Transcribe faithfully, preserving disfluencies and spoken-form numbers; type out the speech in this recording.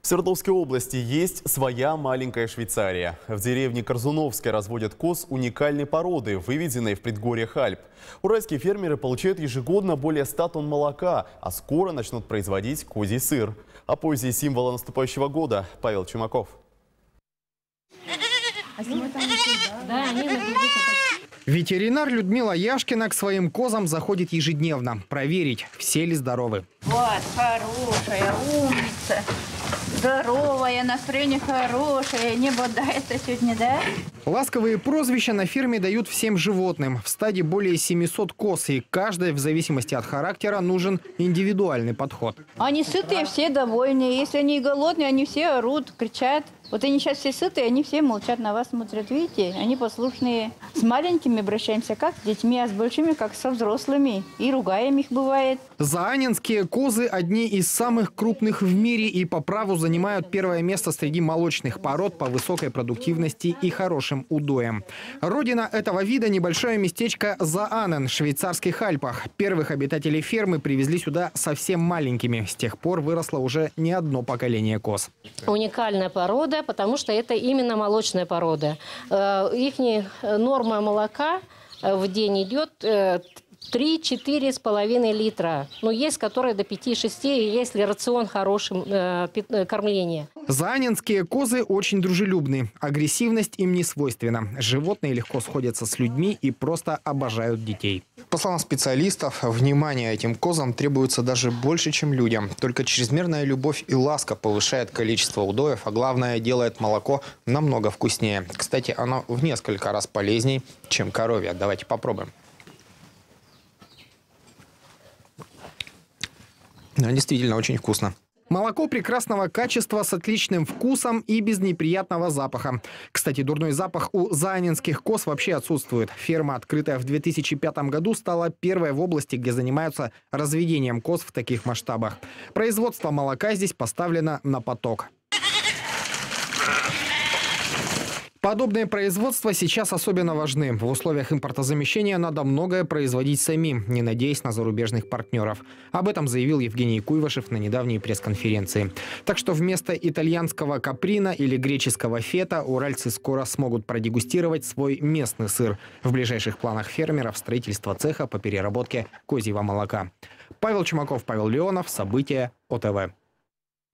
В Свердловской области есть своя маленькая Швейцария. В деревне Корзуновской разводят коз уникальной породы, выведенной в предгорьях Альп. Уральские фермеры получают ежегодно более ста тонн молока, а скоро начнут производить козий сыр. О пользе символа наступающего года Павел Чумаков. Ветеринар Людмила Яшкина к своим козам заходит ежедневно. Проверить, все ли здоровы. Вот, хорошая, умница, здоровая, настроение хорошее, не бодается сегодня, да? Ласковые прозвища на ферме дают всем животным. В стаде более семисот коз, и каждой, в зависимости от характера, нужен индивидуальный подход. Они сытые, все довольны. Если они голодные, они все орут, кричат. Вот они сейчас все сытые, они все молчат, на вас смотрят. Видите, они послушные. С маленькими обращаемся как с детьми, а с большими как со взрослыми. И ругаем их бывает. Заанинские козы одни из самых крупных в мире и по праву занимают первое место среди молочных пород по высокой продуктивности и хорошим удоям. Родина этого вида – небольшое местечко Заанен в швейцарских Альпах. Первых обитателей фермы привезли сюда совсем маленькими. С тех пор выросло уже не одно поколение коз. Уникальная порода, потому что это именно молочная порода. Их норма молока в день идет три-четыре с половиной литра. Но есть, которые до пяти-шести, если рацион хорошим э, кормления. Заанинские козы очень дружелюбны. Агрессивность им не свойственна. Животные легко сходятся с людьми и просто обожают детей. По словам специалистов, внимание этим козам требуется даже больше, чем людям. Только чрезмерная любовь и ласка повышает количество удоев, а главное, делает молоко намного вкуснее. Кстати, оно в несколько раз полезнее, чем коровье. Давайте попробуем. Действительно, очень вкусно. Молоко прекрасного качества с отличным вкусом и без неприятного запаха. Кстати, дурной запах у заанинских коз вообще отсутствует. Ферма, открытая в две тысячи пятом году, стала первой в области, где занимаются разведением коз в таких масштабах. Производство молока здесь поставлено на поток. Подобные производства сейчас особенно важны. В условиях импортозамещения надо многое производить самим, не надеясь на зарубежных партнеров. Об этом заявил Евгений Куйвашев на недавней пресс-конференции. Так что вместо итальянского каприна или греческого фета уральцы скоро смогут продегустировать свой местный сыр. В ближайших планах фермеров строительство цеха по переработке козьего молока. Павел Чумаков, Павел Леонов. События ОТВ.